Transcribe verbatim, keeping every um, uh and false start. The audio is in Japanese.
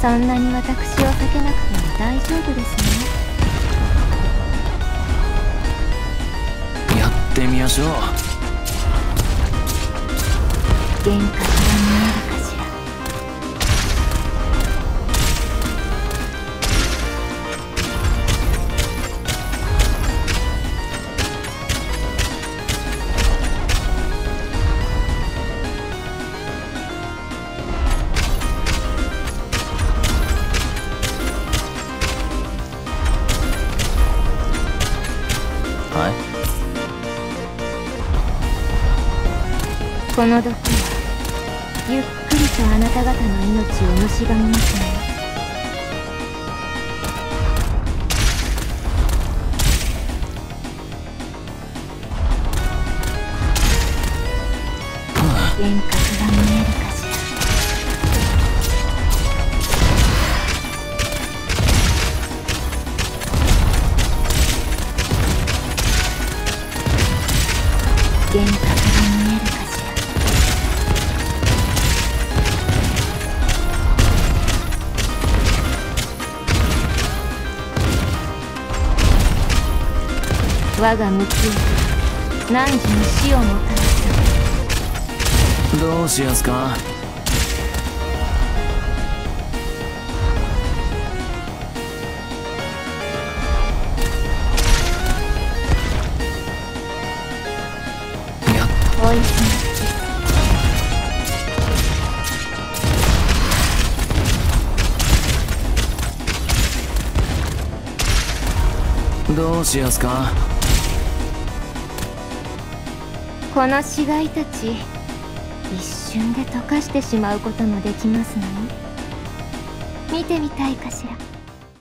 そんなに私を避けなくても大丈夫ですね。 やってみましょう。 幻覚が見えるかしら。 はい。 この毒はゆっくりとあなた方の命を蝕みますね。幻覚が見えるかしら。幻覚が見えるかしら。我が無知は汝に死をもたらす。 どうしやすか。やっおいしい。 どうしやすか。 この死骸たち一瞬で溶かしてしまうこともできますのよ。見てみたいかしら。